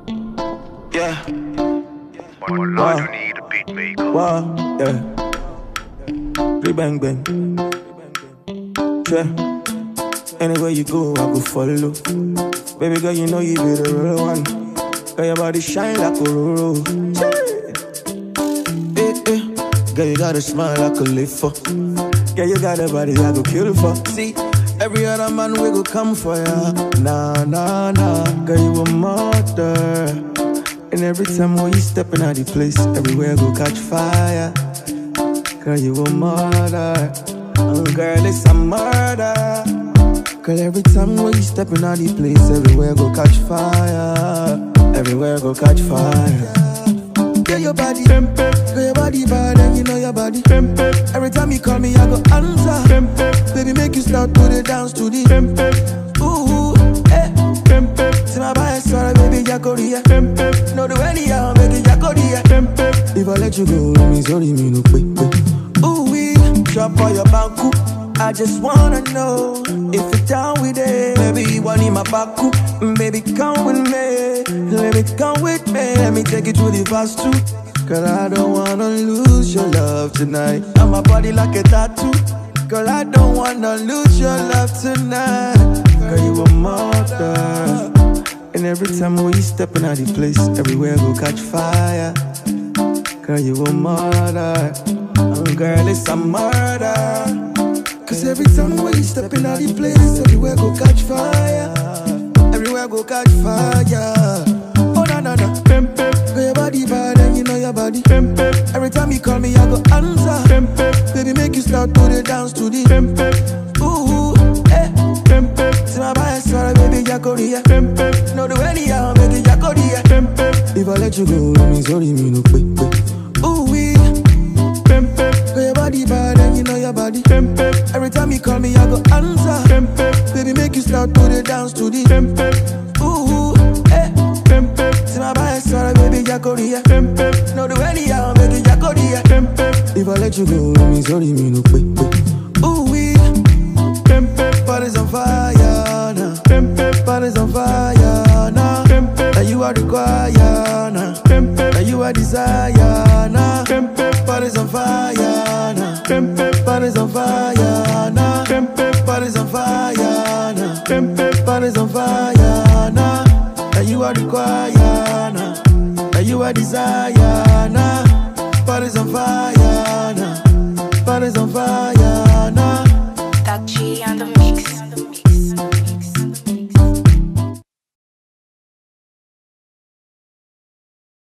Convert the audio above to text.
Yeah. But Lord, you need a beat maker. Wow, yeah. Bang bang. Yeah. Anywhere you go, I go follow. Baby girl, you know you be the real one. Girl, your body shine like a roro. Girl, you got a smile like a leaf. Girl, you got a body I go kill for. See, every other man we go come for ya. Nah, nah, nah. Girl, you a mother. And every time when you stepping out the place, everywhere go catch fire. Girl, you a murder. Girl, it's a murder. Girl, every time when you stepping out the place, everywhere go catch fire. Everywhere go catch fire. Girl, your body, girl, your body bad, and you know your body. Every time you call me, I go answer. Baby, make you start to the dance to the ooh, eh. See my bias, sorry, baby, Jacoria. No, the way you make it Jacoria. If I let you go, let me sorry, me no quick. Ooh, we drop all your banku. I just wanna know if you're down with it. Baby, you want in my baku. Baby, come with me. Let me come with me. Let me take you to the fast too. Girl, I don't wanna lose your love tonight. On my body like a tattoo. Girl, I don't wanna lose your love tonight. Girl, you a mother. And every time when you stepping out the place, everywhere go catch fire. Girl, you a murder. Girl, it's a murder. Cause every time when you stepping out the place, everywhere go catch fire. Everywhere go catch fire. Oh, no, no, no. Girl, your body bad and you know your body. Every time you call me, I go answer. Baby, make you start to the dance to the ooh, eh. See my bias, sorry, baby, Jacoria. No, the way you make it Jacoria. If I let you go, let me sorry, me no quick. Ooh, we girl, your body bad and you know your body. Every time you call me, I go answer. Baby, make you start to the dance to the ooh, eh. See my bias, sorry, baby, Jacoria. No, the way you make it Jacoria. If I let you go, let me sorry, me no quick. Ooh, we body's on fire now. Body's on fire now. Now you are required now. Now you are desire now. Body's on fire now. Body's on fire now. Body's on fire now. Body's on fire now. Now you are required now. Now you are desire now.